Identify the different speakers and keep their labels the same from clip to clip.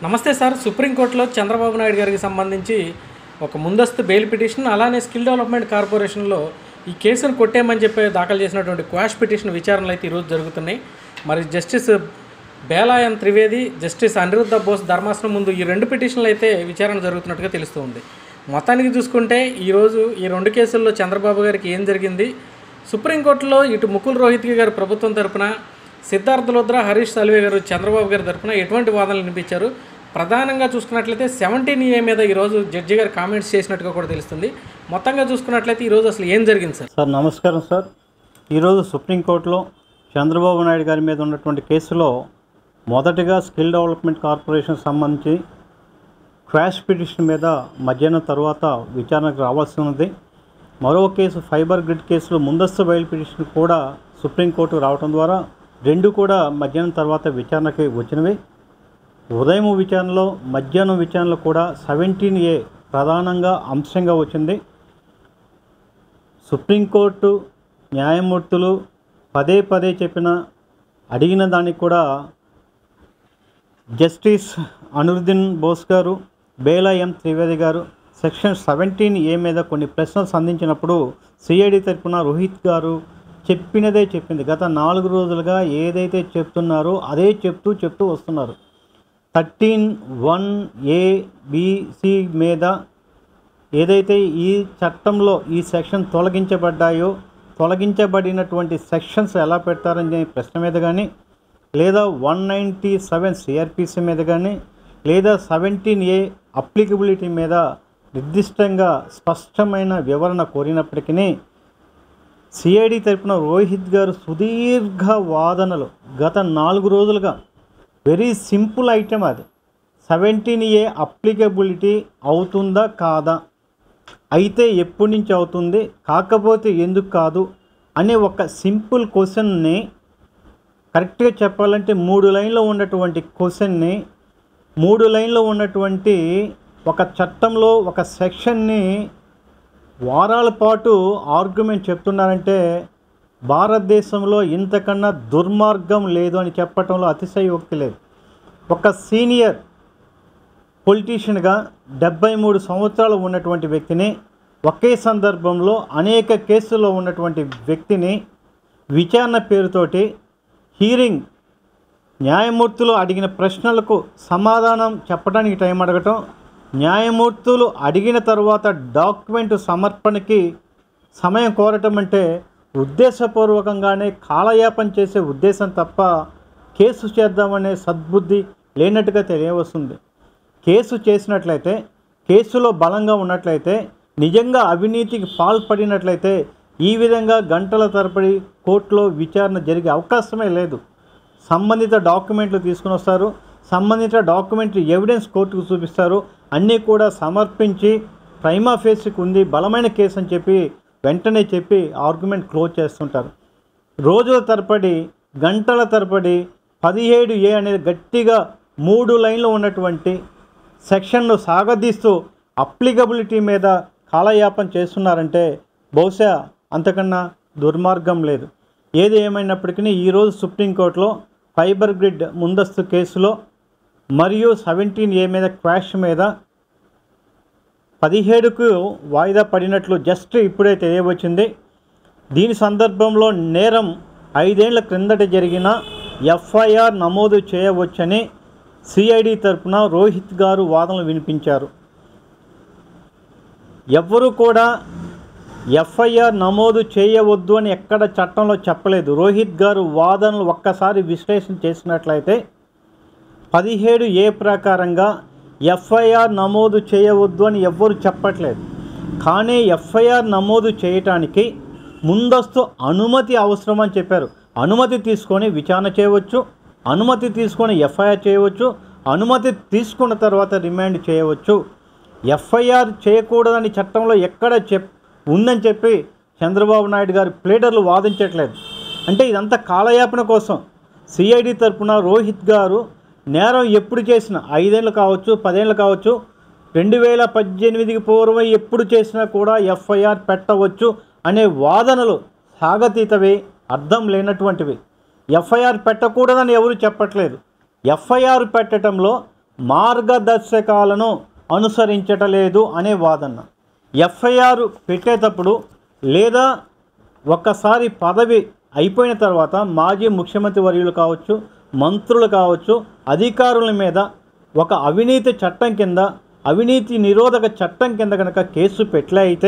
Speaker 1: నమస్తే సార్. సుప్రీంకోర్టులో చంద్రబాబు నాయుడు గారికి సంబంధించి ఒక ముందస్తు బెయిల్ పిటిషన్, అలానే స్కిల్ డెవలప్మెంట్ కార్పొరేషన్లో ఈ కేసును కొట్టేయమని చెప్పి దాఖలు చేసినటువంటి క్వాష్ పిటిషన్ విచారణలు అయితే ఈరోజు జరుగుతున్నాయి. మరి జస్టిస్ బేలాయం త్రివేది, జస్టిస్ అనిరుద్ధ బోస్ ధర్మాసనం ముందు ఈ రెండు పిటిషన్లు అయితే విచారణ జరుగుతున్నట్టుగా తెలుస్తుంది. మొత్తానికి చూసుకుంటే ఈరోజు ఈ రెండు కేసుల్లో చంద్రబాబు గారికి ఏం జరిగింది, సుప్రీంకోర్టులో ఇటు ముకుల్ రోహిత్గి గారు ప్రభుత్వం తరపున, సిద్ధార్థ లుద్రా, హరీష్ సాల్వే గారు చంద్రబాబు గారి తరపున ఎటువంటి వాదనలు వినిపించారు, ప్రధానంగా చూసుకున్నట్లయితే 17A మీద ఈరోజు జడ్జి గారు కామెంట్స్ చేసినట్టుగా కూడా తెలుస్తుంది. మొత్తంగా చూసుకున్నట్లయితే ఈరోజు అసలు ఏం జరిగింది సార్?
Speaker 2: నమస్కారం సార్. ఈరోజు సుప్రీంకోర్టులో చంద్రబాబు నాయుడు గారి మీద ఉన్నటువంటి కేసులో మొదటిగా స్కిల్ డెవలప్మెంట్ కార్పొరేషన్ సంబంధించి క్వాష్ పిటిషన్ మీద మధ్యాహ్నం తర్వాత విచారణకు రావాల్సి ఉన్నది. మరో కేసు ఫైబర్ గ్రిడ్ కేసులో ముందస్తు బెయిల్ పిటిషన్ కూడా సుప్రీంకోర్టు రావడం ద్వారా రెండు కూడా మధ్యాహ్నం తర్వాత విచారణకి వచ్చినవి. ఉదయం విచారణలో, మధ్యాహ్నం విచారణలో కూడా 17A ప్రధానంగా అంశంగా వచ్చింది. సుప్రీంకోర్టు న్యాయమూర్తులు పదే పదే అడిగిన దానికి కూడా జస్టిస్ అనిరుద్దీన్ బోస్ గారు, బేలాయం త్రివేది గారు సెక్షన్ 17A మీద కొన్ని ప్రశ్నలు సంధించినప్పుడు సిఐడి తరపున రోహిత్ గారు చెప్పినదే చెప్పింది. గత 4 రోజులుగా ఏదైతే చెప్తున్నారో అదే చెప్తూ వస్తున్నారు. 13(1)(a)(b)(c) మీద ఏదైతే ఈ చట్టంలో ఈ సెక్షన్ తొలగించబడినటువంటి సెక్షన్స్ ఎలా పెడతారని ప్రశ్న మీద కానీ, లేదా 197 CRPC మీద కానీ, లేదా 17A అప్లికబిలిటీ మీద నిర్దిష్టంగా స్పష్టమైన వివరణ కోరినప్పటికీ సిఐడి తరపున రోహిత్ గారు సుదీర్ఘ వాదనలు గత 4 రోజులుగా, వెరీ సింపుల్ ఐటెం అది, 17A అప్లికబిలిటీ అవుతుందా కాదా, అయితే ఎప్పటి నుంచి అవుతుంది, కాకపోతే ఎందుకు కాదు అనే ఒక సింపుల్ క్వశ్చన్ని, కరెక్ట్గా చెప్పాలంటే 3 లైన్లో ఉన్నటువంటి క్వశ్చన్ని 3 లైన్లో ఉన్నటువంటి ఒక చట్టంలో ఒక సెక్షన్ని వారాల పాటు ఆర్గ్యుమెంట్ చెప్తున్నారంటే భారతదేశంలో ఇంతకన్నా దుర్మార్గం లేదు అని చెప్పటంలో అతిశయోక్తి లేదు. ఒక సీనియర్ పొలిటీషియన్గా 73 సంవత్సరాలు ఉన్నటువంటి వ్యక్తిని, ఒకే సందర్భంలో అనేక కేసుల్లో ఉన్నటువంటి వ్యక్తిని విచారణ పేరుతోటి హీరింగ్, న్యాయమూర్తులు అడిగిన ప్రశ్నలకు సమాధానం చెప్పడానికి టైం అడగటం, న్యాయమూర్తులు అడిగిన తర్వాత డాక్యుమెంట్ సమర్పణకి సమయం కోరటం అంటే ఉద్దేశపూర్వకంగానే కాలయాపన చేసే ఉద్దేశం తప్ప కేసు చేద్దామనే సద్బుద్ధి లేనట్టుగా తెలియవస్తుంది. కేసు చేసినట్లయితే, కేసులో బలంగా ఉన్నట్లయితే, నిజంగా అవినీతికి పాల్పడినట్లయితే ఈ విధంగా గంటల తరబడి కోర్టులో విచారణ జరిగే అవకాశమే లేదు. సంబంధిత డాక్యుమెంట్లు తీసుకుని వస్తారు, సంబంధిత డాక్యుమెంట్ ఎవిడెన్స్ కోర్టుకు చూపిస్తారు, అన్నీ కూడా సమర్పించి ప్రైమా ఫేస్కి ఉంది, బలమైన కేసు అని చెప్పి వెంటనే చెప్పి ఆర్గ్యుమెంట్ క్లోజ్ చేస్తుంటారు. రోజుల తరబడి, గంటల తరబడి 17A అనేది గట్టిగా 3 లైన్లో ఉన్నటువంటి సెక్షన్ను సాగదీస్తూ అప్లికబిలిటీ మీద కాలయాపన చేస్తున్నారంటే బహుశా అంతకన్నా దుర్మార్గం లేదు. ఏది ఏమైనప్పటికీ ఈరోజు సుప్రీంకోర్టులో ఫైబర్ గ్రిడ్ ముందస్తు కేసులో మరియు 17A మీద క్వాష్ మీద 17కు వాయిదా పడినట్లు జస్ట్ ఇప్పుడే తెలియవచ్చింది. దీని సందర్భంలో నేరం 5 ఏళ్ల క్రిందట జరిగిన FIR నమోదు చేయవచ్చని సిఐడి తరపున రోహిత్ గారు వాదనలు వినిపించారు. ఎవ్వరూ కూడా FIR నమోదు చేయవద్దు అని ఎక్కడ చట్టంలో చెప్పలేదు. రోహిత్ గారు వాదనలు ఒక్కసారి విశ్లేషణ చేసినట్లయితే 17A ప్రకారంగా FIR నమోదు చేయవద్దు అని ఎవ్వరు చెప్పట్లేదు. కానీ FIR నమోదు చేయటానికి ముందస్తు అనుమతి అవసరం అని చెప్పారు. అనుమతి తీసుకొని విచారణ చేయవచ్చు, అనుమతి తీసుకొని FIR చేయవచ్చు, అనుమతి తీసుకున్న తర్వాత రిమాండ్ చేయవచ్చు. FIR చేయకూడదని చట్టంలో ఎక్కడ ఉందని చెప్పి చంద్రబాబు నాయుడు గారి ప్లేడర్లు వాదించట్లేదు. అంటే ఇదంతా కాలయాపన కోసం. సిఐడి తరపున రోహిత్ గారు నేరం ఎప్పుడు చేసినా 5 ఏళ్ళు కావచ్చు, 10 ఏళ్ళు కావచ్చు, 2018కి పూర్వం ఎప్పుడు చేసినా కూడా FIR పెట్టవచ్చు అనే వాదనలు సాగతీతవి, అర్థం లేనటువంటివి. FIR పెట్టకూడదని ఎవరు చెప్పట్లేదు. FIR పెట్టడంలో మార్గదర్శకాలను అనుసరించటలేదు అనే వాదన. ఎఫ్ఐఆర్ పెట్టేటప్పుడు లేదా ఒక్కసారి పదవి అయిపోయిన తర్వాత మాజీ ముఖ్యమంత్రి వర్యులు కావచ్చు, మంత్రులు కావచ్చు, అధికారుల మీద ఒక అవినీతి చట్టం కింద, అవినీతి నిరోధక చట్టం కింద కనుక కేసు పెట్టలే అయితే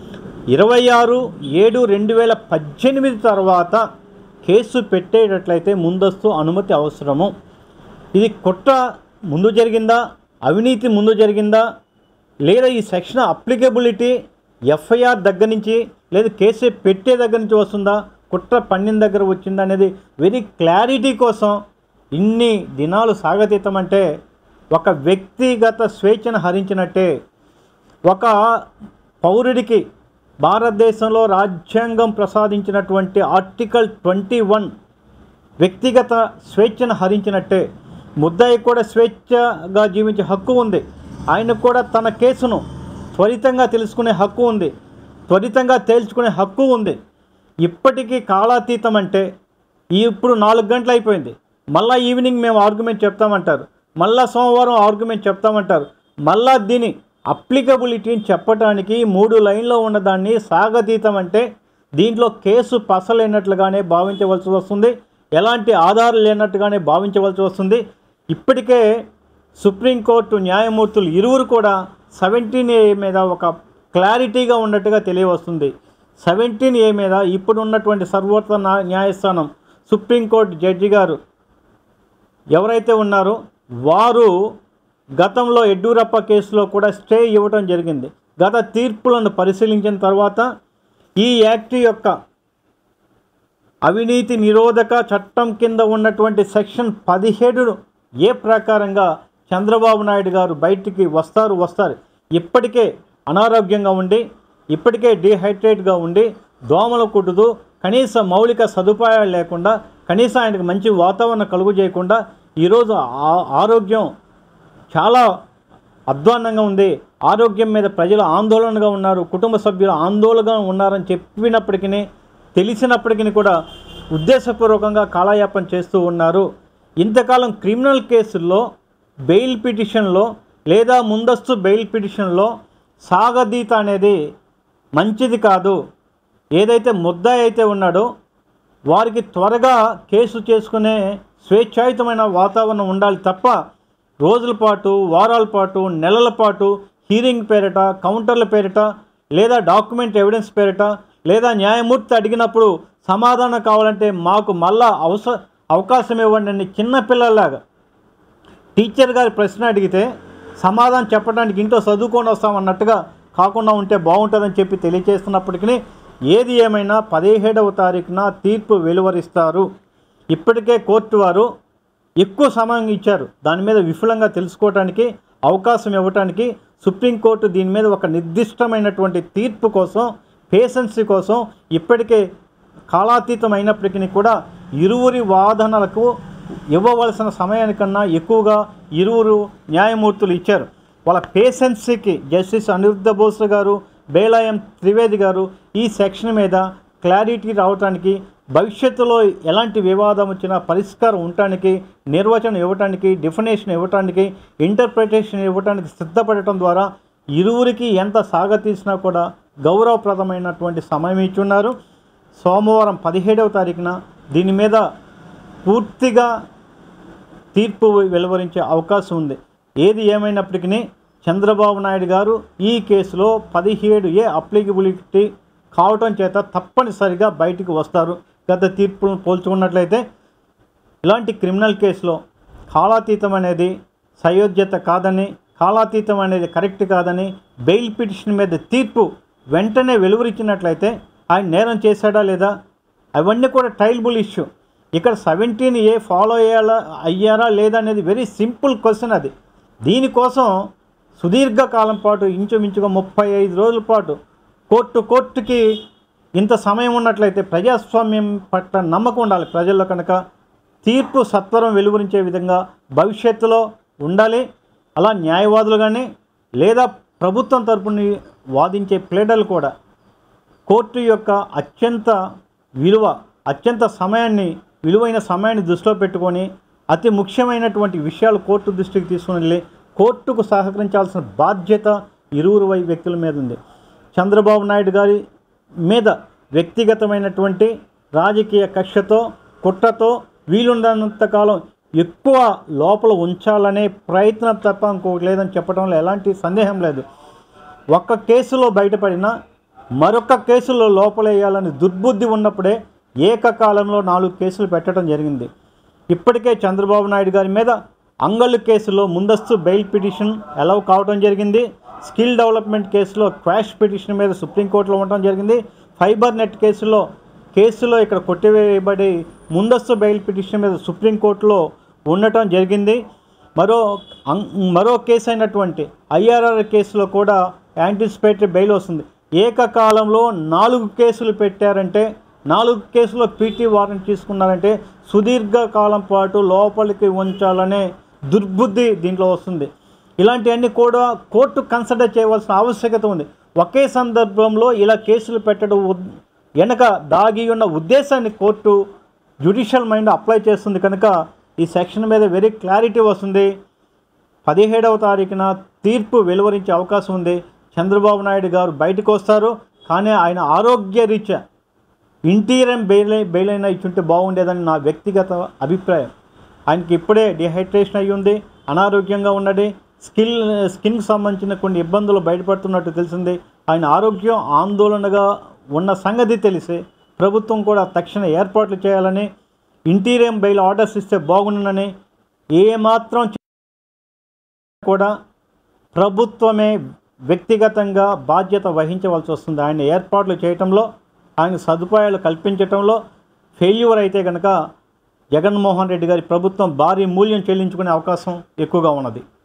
Speaker 2: 26/7/2018 తర్వాత కేసు పెట్టేటట్లయితే ముందస్తు అనుమతి అవసరము. ఇది కుట్ర ముందు జరిగిందా, అవినీతి ముందు జరిగిందా, లేదా ఈ సెక్షన్ అప్లికబిలిటీ ఎఫ్ఐఆర్ దగ్గర నుంచి లేదా కేసు పెట్టే దగ్గర నుంచి వస్తుందా, కుట్ర పన్నిన దగ్గర వచ్చిందా అనేది వెరీ క్లారిటీ కోసం ఇన్ని దినాలు సాగతీతం అంటే ఒక వ్యక్తిగత స్వేచ్ఛను హరించినట్టే. ఒక పౌరుడికి భారతదేశంలో రాజ్యాంగం ప్రసాదించినటువంటి ఆర్టికల్ 21 వ్యక్తిగత స్వేచ్ఛను హరించినట్టే. ముద్దాయి కూడా స్వేచ్ఛగా జీవించే హక్కు ఉంది. ఆయనకు కూడా తన కేసును త్వరితంగా తెలుసుకునే హక్కు ఉంది, త్వరితంగా తేల్చుకునే హక్కు ఉంది. ఇప్పటికీ కాలాతీతం అంటే ఇప్పుడు 4 గంటలు అయిపోయింది, మళ్ళీ ఈవినింగ్ మేము ఆర్గ్యుమెంట్ చెప్తామంటారు, మళ్ళీ సోమవారం ఆర్గ్యుమెంట్ చెప్తామంటారు. మళ్ళా దీని అప్లికబిలిటీని చెప్పడానికి 3 లైన్లో ఉన్నదాన్ని సాగతీతం అంటే దీంట్లో కేసు పసలేనట్లుగానే భావించవలసి వస్తుంది, ఎలాంటి ఆధారాలు లేనట్టుగానే భావించవలసి వస్తుంది. ఇప్పటికే సుప్రీంకోర్టు న్యాయమూర్తులు ఇరువురు కూడా 17A మీద ఒక క్లారిటీగా ఉన్నట్టుగా తెలియవస్తుంది. 17A మీద ఇప్పుడు ఉన్నటువంటి సర్వోన్నత న్యాయస్థానం సుప్రీంకోర్టు జడ్జి గారు ఎవరైతే ఉన్నారో వారు గతంలో యడ్యూరప్ప కేసులో కూడా స్టే ఇవ్వడం జరిగింది. గత తీర్పులను పరిశీలించిన తర్వాత ఈ యాక్ట్ యొక్క అవినీతి నిరోధక చట్టం కింద ఉన్నటువంటి సెక్షన్ 17A ప్రకారంగా చంద్రబాబు నాయుడు గారు బయటికి వస్తారు. ఇప్పటికే అనారోగ్యంగా ఉండి, ఇప్పటికే డీహైడ్రేట్గా ఉండి, దోమలు కుట్టుతూ, కనీస మౌలిక సదుపాయాలు లేకుండా, కనీసం ఆయనకు మంచి వాతావరణం కలుగు చేయకుండా ఈరోజు ఆరోగ్యం చాలా అధ్వాన్నంగా ఉంది. ఆరోగ్యం మీద ప్రజలు ఆందోళనగా ఉన్నారు, కుటుంబ సభ్యులు ఆందోళనగా ఉన్నారని చెప్పినప్పటికీ, తెలిసినప్పటికీ కూడా ఉద్దేశపూర్వకంగా కాలయాపన చేస్తూ ఉన్నారు. ఇంతకాలం క్రిమినల్ కేసుల్లో బెయిల్ పిటిషన్లో లేదా ముందస్తు బెయిల్ పిటిషన్లో సాగదీత అనేది మంచిది కాదు. ఏదైతే ముద్దాయి అయితే ఉన్నాడో వారికి త్వరగా కేసు చేసుకునే స్వేచ్ఛాయుతమైన వాతావరణం ఉండాలి తప్ప రోజుల పాటు, వారాల పాటు, నెలల పాటు హీరింగ్ పేరిట, కౌంటర్ల పేరిట, లేదా డాక్యుమెంట్ ఎవిడెన్స్ పేరిట, లేదా న్యాయమూర్తి అడిగినప్పుడు సమాధానం కావాలంటే మాకు మళ్ళా అవకాశం ఇవ్వండి అని చిన్నపిల్లలాగా టీచర్ గారి ప్రశ్న అడిగితే సమాధానం చెప్పడానికి ఇంట్లో చదువుకొని వస్తామన్నట్టుగా కాకుండా ఉంటే బాగుంటుందని చెప్పి తెలియజేస్తున్నప్పటికీ ఏది ఏమైనా 17వ తారీఖున తీర్పు వెలువరిస్తారు. ఇప్పటికే కోర్టు వారు ఎక్కువ సమయం ఇచ్చారు దాని మీద విఫలంగా తెలుసుకోవడానికి, అవకాశం ఇవ్వడానికి. సుప్రీంకోర్టు దీని మీద ఒక నిర్దిష్టమైనటువంటి తీర్పు కోసం, పేషెన్సీ కోసం ఇప్పటికే కాలాతీతం అయినప్పటికీ కూడా ఇరువురి వాదనలకు ఇవ్వవలసిన సమయానికన్నా ఎక్కువగా ఇరువురు న్యాయమూర్తులు ఇచ్చారు. వాళ్ళ పేషెన్సీకి జస్టిస్ అనిరుద్ధ బోస్ గారు, బేలాయం త్రివేది గారు ఈ సెక్షన్ మీద క్లారిటీ రావడానికి, భవిష్యత్తులో ఎలాంటి వివాదం వచ్చినా పరిష్కారం ఉండటానికి, నిర్వచనం ఇవ్వటానికి, డెఫినేషన్ ఇవ్వటానికి, ఇంటర్ప్రిటేషన్ ఇవ్వటానికి సిద్ధపడటం ద్వారా ఇరువురికి ఎంత సాగతీసినా కూడా గౌరవప్రదమైనటువంటి సమయం ఇచ్చున్నారు. సోమవారం 17వ తారీఖున దీని మీద పూర్తిగా తీర్పు వెలువరించే అవకాశం ఉంది. ఏది ఏమైనప్పటికీ చంద్రబాబు నాయుడు గారు ఈ కేసులో 17A అప్లికబిలిటీ కావటం చేత తప్పనిసరిగా బయటికి వస్తారు. గత తీర్పులను పోల్చుకున్నట్లయితే ఇలాంటి క్రిమినల్ కేసులో కాలాతీతం అనేది సయోధ్యత కాదని, కాలాతీతం అనేది కరెక్ట్ కాదని, బెయిల్ పిటిషన్ మీద తీర్పు వెంటనే వెలువరించినట్లయితే ఆయన నేరం చేశాడా లేదా అవన్నీ కూడా ట్రయలబుల్ ఇష్యూ. ఇక్కడ 17A ఫాలో అయ్యారా లేదా అనేది వెరీ సింపుల్ క్వశ్చన్. అది దీనికోసం సుదీర్ఘకాలం పాటు ఇంచుమించుగా 35 రోజుల పాటు కోర్టుకి ఇంత సమయం ఉన్నట్లయితే ప్రజాస్వామ్యం పట్ల నమ్మకం ఉండాలి ప్రజల్లో. కనుక తీర్పు సత్వరం వెలువరించే విధంగా భవిష్యత్తులో ఉండాలి. అలా న్యాయవాదులు కానీ లేదా ప్రభుత్వం తరపున వాదించే ప్లేడర్లు కూడా కోర్టు యొక్క అత్యంత విలువైన సమయాన్ని దృష్టిలో పెట్టుకొని అతి ముఖ్యమైనటువంటి విషయాలు కోర్టు దృష్టికి తీసుకుని వెళ్ళి కోర్టుకు సహకరించాల్సిన బాధ్యత ఇరువురు వ్యక్తుల మీద ఉంది. చంద్రబాబు నాయుడు గారి మీద వ్యక్తిగతమైనటువంటి రాజకీయ కక్షతో కుట్రతో వీలున్నంతకాలం ఎక్కువ లోపల ఉంచాలనే ప్రయత్నం తప్ప ఇంకొకటి లేదని చెప్పడంలో ఎలాంటి సందేహం లేదు. ఒక్క కేసులో బయటపడినా మరొక కేసులో లోపలేయాలని దుర్బుద్ధి ఉన్నప్పుడే ఏకకాలంలో 4 కేసులు పెట్టడం జరిగింది. ఇప్పటికే చంద్రబాబు నాయుడు గారి మీద అంగళ్ళు కేసులో ముందస్తు బెయిల్ పిటిషన్ అలౌ కావడం జరిగింది. స్కిల్ డెవలప్మెంట్ కేసులో క్వాష్ పిటిషన్ మీద సుప్రీంకోర్టులో ఉండటం జరిగింది. ఫైబర్ నెట్ కేసులో ఇక్కడ కొట్టివేయబడి ముందస్తు బెయిల్ పిటిషన్ మీద సుప్రీంకోర్టులో ఉండటం జరిగింది. మరో కేసు అయినటువంటి ఐఆర్ఆర్ కేసులో కూడా యాంటిసిపేటరీ బెయిల్ వస్తుంది. ఏకకాలంలో 4 కేసులు పెట్టారంటే 4 కేసులో పీటీ వారెంట్ తీసుకున్నారంటే సుదీర్ఘకాలం పాటు లోపలికి ఉంచాలనే దుర్బుద్ధి దీంట్లో వస్తుంది. ఇలాంటివన్నీ కూడా కోర్టు కన్సిడర్ చేయవలసిన ఆవశ్యకత ఉంది. ఒకే సందర్భంలో ఇలా కేసులు పెట్టడం వెనక దాగి ఉన్న ఉద్దేశాన్ని కోర్టు జ్యుడిషియల్ మైండ్ అప్లై చేస్తుంది కనుక ఈ సెక్షన్ మీద వెరీ క్లారిటీ వస్తుంది. 17వ తారీఖున తీర్పు వెలువరించే అవకాశం ఉంది. చంద్రబాబు నాయుడు గారు బయటకు వస్తారు. కానీ ఆయన ఆరోగ్య రీత్యా ఇంటీరియం బెయిల్ అయినా ఇచ్చుంటే బాగుండేదని నా వ్యక్తిగత అభిప్రాయం. ఆయనకి ఇప్పుడే డిహైడ్రేషన్ అయ్యి ఉంది, అనారోగ్యంగా ఉన్నది, స్కిన్కి సంబంధించిన కొన్ని ఇబ్బందులు బయటపడుతున్నట్టు తెలిసింది. ఆయన ఆరోగ్యం ఆందోళనగా ఉన్న సంగతి తెలిసి ప్రభుత్వం కూడా తక్షణ ఏర్పాట్లు చేయాలని, ఇంటీరియం బెయిల్ ఆర్డర్స్ ఇస్తే బాగుండునని, ఏమాత్రం కూడా ప్రభుత్వమే వ్యక్తిగతంగా బాధ్యత వహించవలసి వస్తుంది. ఆయన ఏర్పాట్లు చేయటంలో, ఆయన సదుపాయాలు కల్పించటంలో ఫెయిల్యూర్ అయితే కనుక జగన్మోహన్ రెడ్డి గారి ప్రభుత్వం భారీ మూల్యం చెల్లించుకునే అవకాశం ఎక్కువగా ఉన్నది.